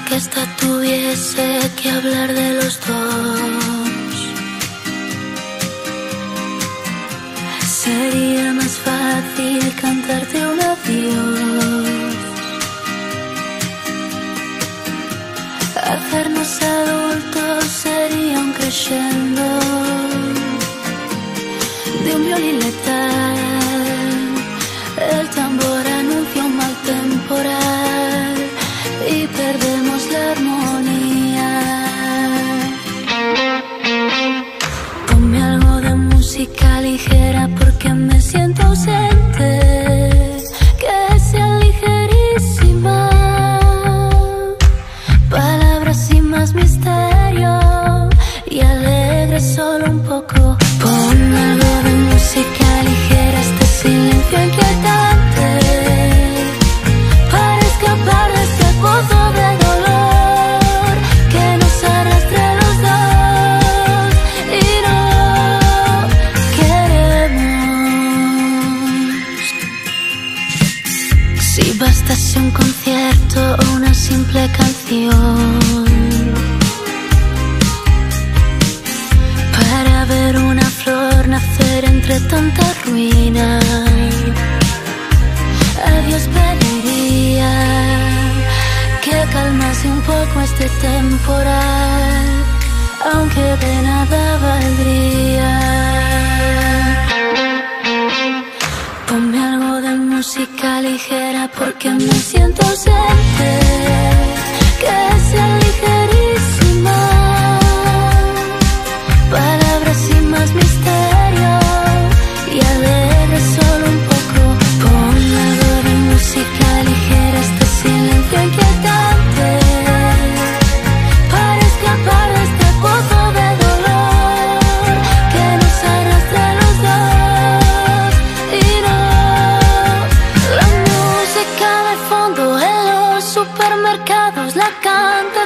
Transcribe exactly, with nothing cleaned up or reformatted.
orquesta tuviese que hablar de los dos, sería más fácil cantarte un adiós. Hacernos adultos sería un crescendo de un violín letal. El tambor anuncia un mal temporal y perdemos la armonía. Ponme algo de música ligera porque me siento ausente, que sea ligerísima, palabras sin más misterio y alegre solo un poco. Ponme algo de música ligera, este silencio inquietante, para escapar de este pozo de dolor que nos arrastre a los dos y no queremos. Si bastase un concierto o una simple canción para ver una flor nacer entre tanta ruina, a Dios pediría que calmase un poco este temporal, aunque de nada valdría. Ponme algo de música ligera porque me siento ausente, que sea ligerísima, palabras sin más misterio y alegre solo un poco. Ponme algo de música ligera, este silencio inquietante, para escapar de este pozo de dolor que nos arrastra a los dos y no. La música de fondo en los supermercados la canta